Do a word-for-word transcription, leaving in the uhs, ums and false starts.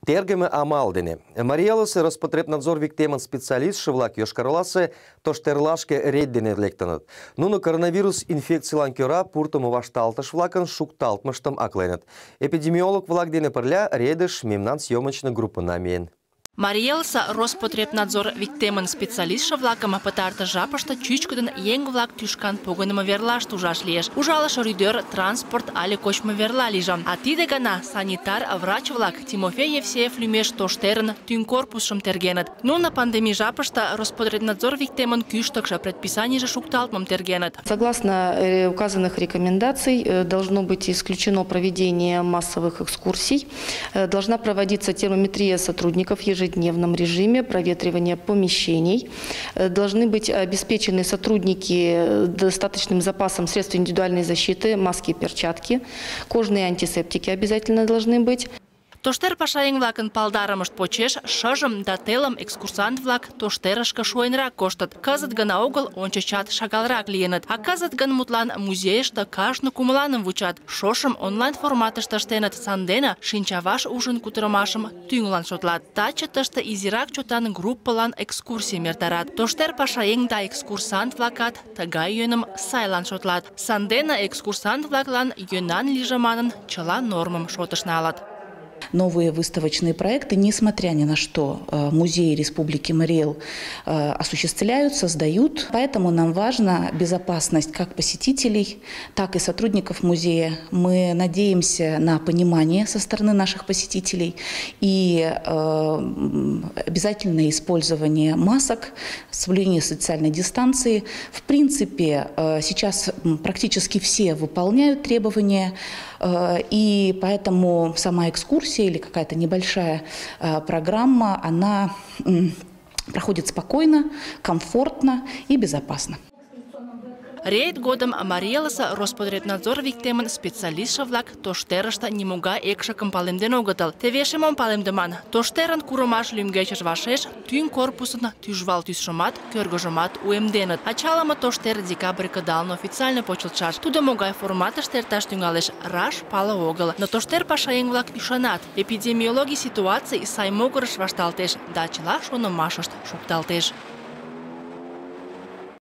Тергеме амалдене. Мариялысы Роспотребнадзор виктеман специалист шывлак Йошкар-Оласы тоштерлашке рейддене лектанат. Нуны коронавирус инфекциялан кера пуртымы вашталтыш влакын шукталтмыштым акленет. Эпидемиолог влак дене пырля рейдыш мемнан съемочный группына мен. Мариялса Роспотребнадзор виктемын специалист влакам пытарты жапышта чӱчкыдын еҥ влак тӱшкан погынымо верлаш тужаш лиеш. Ужалыш рӱдер, транспорт але кочмо верла лийже. А тиде гана санитар врач-влак Тимофей Евсеев лӱмеш тоштерын тӱҥ корпусшым тергеныт. Нуно пандемий жапышта Роспотребнадзор виктемын кӱштыкшӧ предписанийже шукталтмым тергеныт. Согласно указанных рекомендаций, должно быть исключено проведение массовых экскурсий. Должна проводиться термометрия сотрудников ежедневно. В ежедневном режиме, проветривания помещений. Должны быть обеспечены сотрудники достаточным запасом средств индивидуальной защиты, маски и перчатки. Кожные антисептики обязательно должны быть. Тоштер пашаеҥ-влакын палдарымышт почеш шыжым да телым экскурсант-влак тоштерышке шуэнрак коштыт. Кызыт гына огыл, ончычат шагалрак лийыныт. А кызыт гын мутлан музейыште кажне кумыланым вучат. Шошым онлайн форматыште ыштеныт, сандене шинчаваш ужын кутырымашым тӱҥлан шотлат. Таче тыште изирак чотан группылан экскурсийым эртарат. Тоштер пашаеҥ да экскурсант-влакат тыгай йӧным сайлан шотлат. Сандене экскурсант-влаклан йӧнан лийже манын, чыла нормым шотыш налыт. Новые выставочные проекты, несмотря ни на что, музеи Республики Марий-Эл осуществляют, создают. Поэтому нам важна безопасность как посетителей, так и сотрудников музея. Мы надеемся на понимание со стороны наших посетителей и обязательное использование масок, соблюдение социальной дистанции. В принципе, сейчас практически все выполняют требования, и поэтому сама экскурсия или какая-то небольшая э, программа, она э, проходит спокойно, комфортно и безопасно. Рейд годым Мариялысе Роспотребнадзор виктемын специалист-влак тоштерыште нимогай экшыкым палемден огытыл. Тевеше мом палемдыман. Тоштерын курымаш лӱмгечыж вашеш тӱҥ корпусын тӱжвал тӱсшымат, кӧргыжымат уэмденыт. Ачалыме тоштер декабрь кыдалне официально почылтшаш. Тудо могай форматыште эрташ тӱҥалеш, раш пале огыл. Но тоштер пашаеҥ-влак ӱшанат. Эпидемиологий ситуаций сай могырыш вашталтеш да чыла шонымашышт шукталтеш.